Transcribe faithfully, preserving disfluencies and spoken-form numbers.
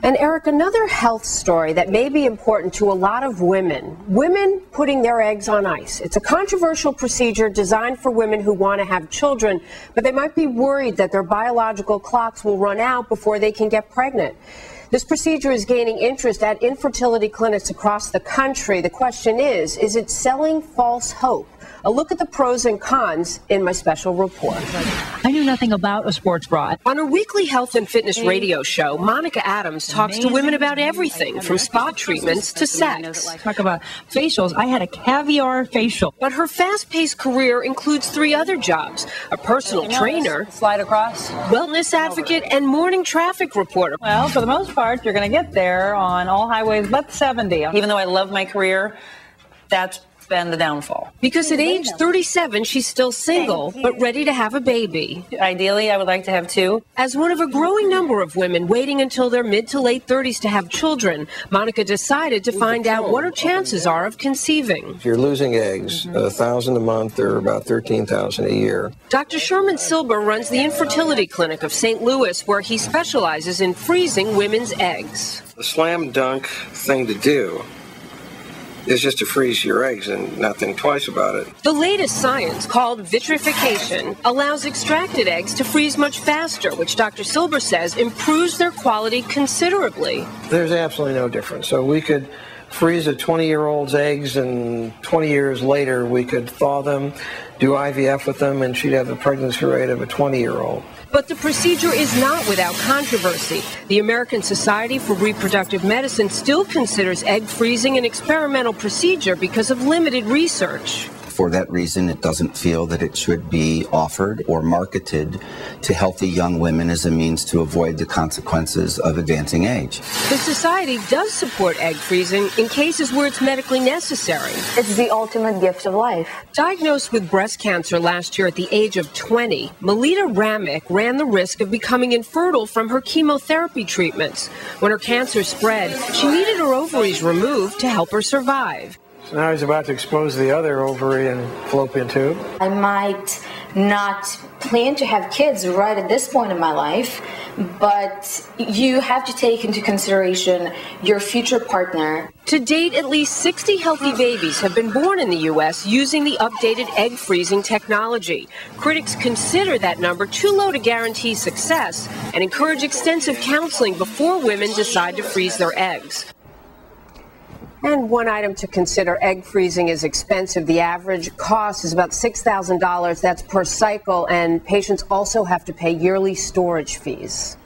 And Eric, another health story that may be important to a lot of women. Women putting their eggs on ice. It's a controversial procedure designed for women who want to have children, but they might be worried that their biological clocks will run out before they can get pregnant. This procedure is gaining interest at infertility clinics across the country. The question is, is it selling false hope? A look at the pros and cons in my special report. I knew nothing about a sports bra. On her weekly health and fitness radio show, Monica Adams talks to women about everything from spa treatments to sex. Talk about facials. I had a caviar facial. But her fast-paced career includes three other jobs: a personal trainer, slide across, wellness advocate, and morning traffic reporter. Well, for the most part, you're going to get there on all highways but seventy. Even though I love my career, that's been the downfall. Because at age thirty-seven, she's still single, but ready to have a baby. Ideally, I would like to have two. As one of a growing number of women waiting until their mid to late thirties to have children, Monica decided to find out what her chances are of conceiving. If you're losing eggs, a thousand a month or about thirteen thousand a year. Doctor Sherman Silber runs the Infertility Clinic of Saint Louis, where he specializes in freezing women's eggs. The slam dunk thing to do is just to freeze your eggs and not think twice about it. The latest science, called vitrification, allows extracted eggs to freeze much faster, which Doctor Silber says improves their quality considerably. There's absolutely no difference. So we could freeze a twenty-year-old's eggs, and twenty years later we could thaw them, do I V F with them, and she'd have the pregnancy rate of a twenty-year-old. But the procedure is not without controversy. The American Society for Reproductive Medicine still considers egg freezing an experimental procedure because of limited research. For that reason, it doesn't feel that it should be offered or marketed to healthy young women as a means to avoid the consequences of advancing age. The Society does support egg freezing in cases where it's medically necessary. It's the ultimate gift of life. Diagnosed with breast cancer last year at the age of twenty, Melita Ramick ran the risk of becoming infertile from her chemotherapy treatments. When her cancer spread, she needed her ovaries removed to help her survive. So now he's about to expose the other ovary and fallopian tube. I might not plan to have kids right at this point in my life, but you have to take into consideration your future partner. To date, at least sixty healthy babies have been born in the U S using the updated egg freezing technology. Critics consider that number too low to guarantee success and encourage extensive counseling before women decide to freeze their eggs. And one item to consider, egg freezing is expensive. The average cost is about six thousand dollars. That's per cycle, and patients also have to pay yearly storage fees.